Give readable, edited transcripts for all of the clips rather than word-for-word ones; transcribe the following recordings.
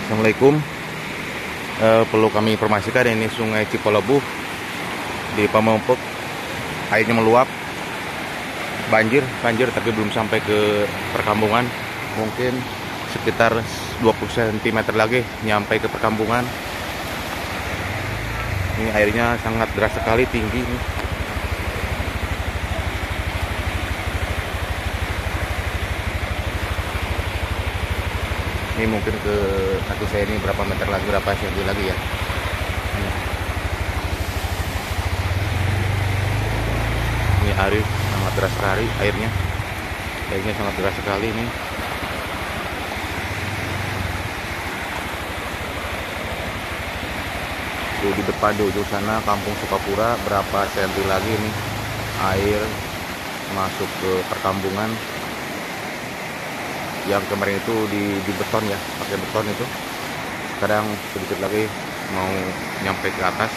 Assalamualaikum. Perlu kami informasikan ini Sungai Cipelebuh di Pamengpeuk airnya meluap, banjir tapi belum sampai ke perkampungan. Mungkin sekitar 20 cm lagi nyampe ke perkampungan. Ini airnya sangat deras sekali, tinggi nih. Ini mungkin ke kaki saya ini berapa meter lagi, berapa cm lagi ya. Ini air sangat deras sekali airnya. Airnya sangat deras sekali ini. Tuh di depan di ujung sana Kampung Sukapura berapa cm lagi nih air masuk ke perkampungan. Yang kemarin itu di beton ya, pakai beton itu. Sekarang sedikit lagi mau nyampe ke atas.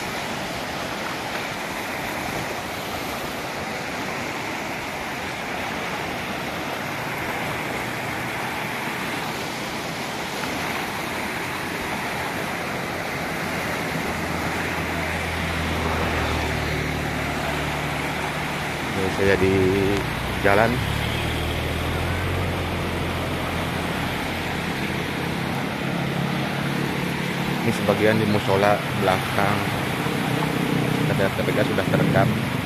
Ini saya di jalan. Ini sebagian di musola belakang. KPK sudah terekam.